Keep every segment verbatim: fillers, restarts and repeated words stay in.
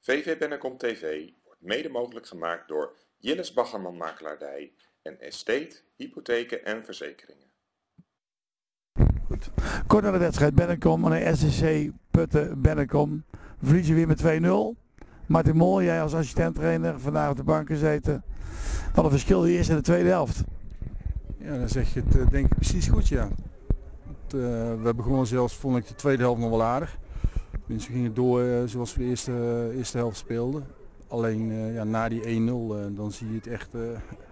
V V Bennekom T V wordt mede mogelijk gemaakt door Jilles Baggerman Makelaardij en Estate, Hypotheken en Verzekeringen. Goed. Kort na de wedstrijd Bennekom en S C C Putten Bennekom verliezen weer met twee nul. Martin Mol, jij als assistent-trainer vandaag op de bank gezeten. Wat een verschil de eerste en de tweede helft. Ja, dan zeg je het uh, denk ik precies goed, ja. Het, uh, we begonnen zelfs, vond ik de tweede helft nog wel aardig. Dus we gingen door uh, zoals we de eerste, uh, eerste helft speelden. Alleen uh, ja, na die één nul uh, dan zie je het echt uh,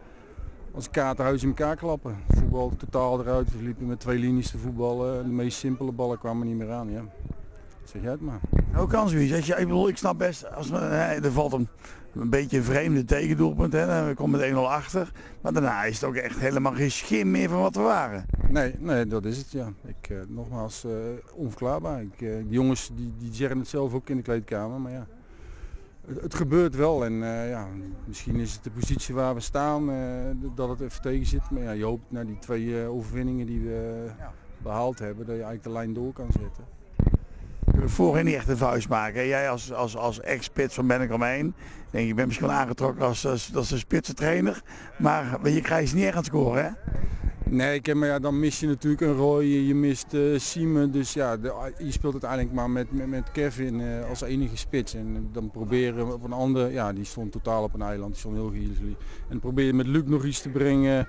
als kaartenhuis in elkaar klappen. Voetbal totaal eruit, we liepen met twee linies te voetballen. De meest simpele ballen kwamen niet meer aan. Ja. Zeg jij het maar. Hoe kan zoiets? Als je, ik bedoel, ik snap best, als, hè, er valt een, een beetje een vreemde tegendoelpunt, hè, dan kom je met één nul achter. Maar daarna is het ook echt helemaal geen schim meer van wat we waren. Nee, nee, dat is het, ja. Ik, uh, nogmaals, uh, onverklaarbaar. Ik, uh, die jongens die, die zeggen het zelf ook in de kleedkamer, maar ja. Het, het gebeurt wel en uh, ja, misschien is het de positie waar we staan, uh, dat het even tegen zit. Maar ja, je hoopt naar die twee uh, overwinningen die we uh, behaald hebben, dat je eigenlijk de lijn door kan zetten. We voorheen niet echt een vuist maken. Hè? Jij als, als, als ex-spits van Bennekom één, denk je bent misschien wel aangetrokken als, als, als een spitsentrainer, maar je krijgt ze niet echt aan het scoren, hè? Nee, ik heb, maar ja, dan mis je natuurlijk een Roy, je, je mist uh, Siemen, dus ja, de, je speelt uiteindelijk maar met, met, met Kevin uh, als enige spits. En dan proberen we op een ander, ja, die stond totaal op een eiland, die stond heel geïsoleerd. En dan probeer je met Luc nog iets te brengen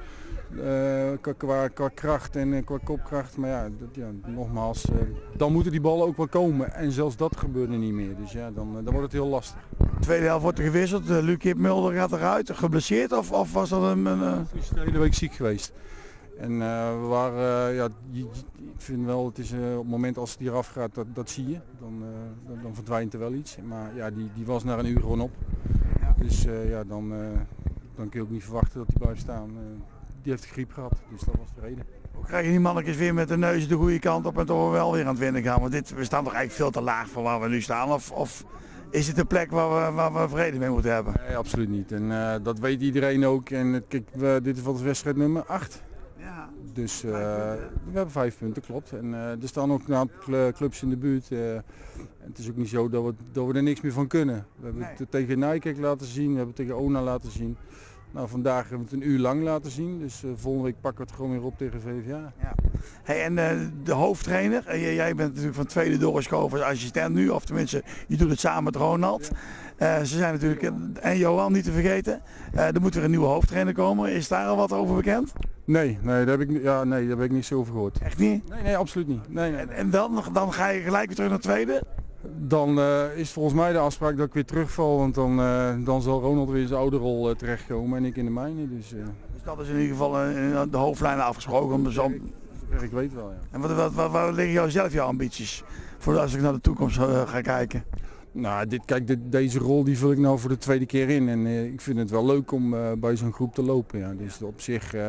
uh, qua, qua, qua kracht en uh, qua kopkracht. Maar ja, dat, ja nogmaals, uh, dan moeten die ballen ook wel komen. En zelfs dat gebeurde niet meer, dus ja, dan, uh, dan wordt het heel lastig. De tweede helft wordt er gewisseld, uh, Luc Mulder gaat eruit, geblesseerd of, of was dat een... een uh... Hij is de hele week ziek geweest. En uh, we waren, uh, ja, je, je, ik vind wel, het is uh, op het moment als het hier afgaat, dat, dat zie je. Dan, uh, dan, dan verdwijnt er wel iets. Maar ja, die, die was na een uur gewoon op. Ja. Dus uh, ja, dan, uh, dan kun je ook niet verwachten dat hij blijft staan. Uh, die heeft griep gehad, dus dat was de reden. Hoe krijg je die mannetjes weer met de neus de goede kant op en toch wel weer aan het winnen gaan? Want dit, we staan toch eigenlijk veel te laag voor waar we nu staan? Of, of is het een plek waar we, waar we vrede mee moeten hebben? Nee, absoluut niet. En uh, dat weet iedereen ook. En kijk, we, dit is wat wedstrijd nummer acht. Ja. Dus uh, we hebben vijf punten, klopt. En uh, er staan ook een aantal clubs in de buurt. Uh, en het is ook niet zo dat we, dat we er niks meer van kunnen. We hebben nee. het tegen Nijkerk laten zien, we hebben het tegen Ona laten zien. Nou, vandaag hebben we het een uur lang laten zien, dus uh, volgende week pakken we het gewoon weer op tegen V V A. Ja. Hey, en uh, de hoofdtrainer, uh, jij bent natuurlijk van tweede doorgeschoven als assistent nu, of tenminste je doet het samen met Ronald. Ja. Uh, ze zijn natuurlijk, uh, en Johan niet te vergeten, uh, er moet weer een nieuwe hoofdtrainer komen. Is daar al wat over bekend? Nee, nee, daar heb ik, ja, nee, daar heb ik niet zo over gehoord. Echt niet? Nee, nee, absoluut niet. Nee, nee. En, en dan, dan ga je gelijk weer terug naar tweede? Dan uh, is volgens mij de afspraak dat ik weer terugval, want dan, uh, dan zal Ronald weer in zijn oude rol uh, terechtkomen en ik in de mijne. Dus, uh... dus dat is in ieder geval uh, de hoofdlijnen afgesproken. Zo... Ik, ik weet wel, ja. En wat, wat, wat, wat liggen jou zelf jouw ambities voor als ik naar de toekomst uh, ga kijken? Nou, dit, kijk, dit, deze rol die vul ik nou voor de tweede keer in en uh, ik vind het wel leuk om uh, bij zo'n groep te lopen. Ja. Dus op zich, uh, uh,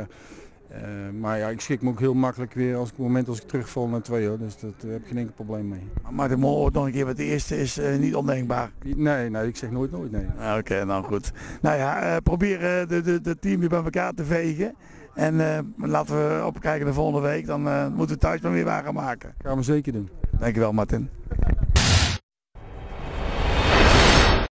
maar ja, ik schik me ook heel makkelijk weer als ik, op het moment als ik terugval naar twee, hoor. Dus daar uh, heb ik geen enkel probleem mee. Maar Martin Mol wordt nog een keer wat de eerste is uh, niet ondenkbaar. Nee, nee, ik zeg nooit nooit, nee. Oké, okay, nou goed. Nou ja, uh, probeer uh, de, de, de team weer bij elkaar te vegen. En uh, laten we opkijken de volgende week, dan uh, moeten we thuis maar weer waar gaan maken. Gaan we zeker doen. Dankjewel Martin.